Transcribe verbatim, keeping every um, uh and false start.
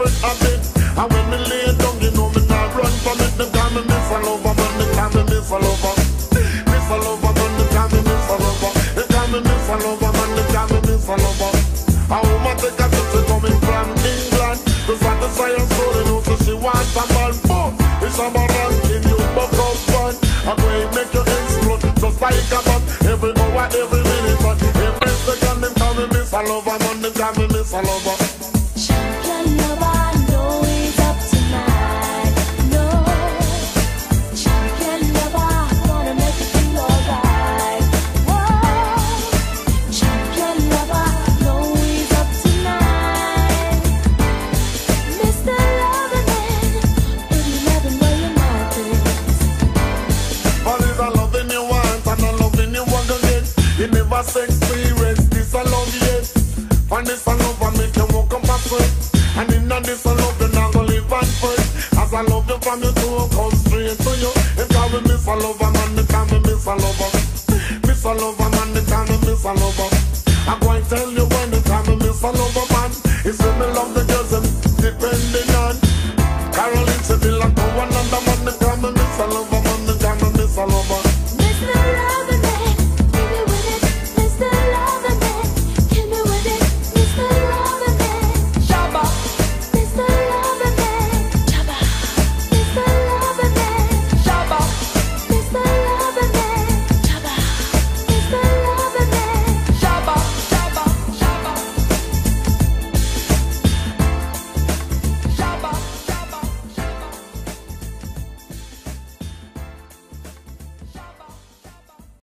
work a bit. And when me lay down, you know me not run from it. They call me Miss a Lover, man, they call me Miss a Lover. Miss a Lover, man, they call me Miss a Lover. They call me Miss a Lover, man, they call me Miss a Lover. A woman take a trip, she coming from England. To satisfy her soul, you know, so she wants a man. Boom! It's a man in you, buck up fun. A way make you explode, just like a bomb. Every hour, every minute, but every second, them call me Miss a Lover, man, they call me Miss a Lover. Champion lover, I know he's up tonight. No, champion lover, gonna make you feel alright. Whoa, champion lover, know he's up tonight. Mister Loverman, if you never know your mountains. All is a loving you want and a loving you want again. You never say experience this a love yet. And this a love I make you walk up a sweat. And in a this a love you not gonna live and fret. As I love you from you to come straight to you. If call me Miss a Lover, man, they call me Miss a Lover. Miss a Lover, man, they call me Miss a Lover. I'm going to tell you when they call me Miss a Lover, man. It's when me love the girls and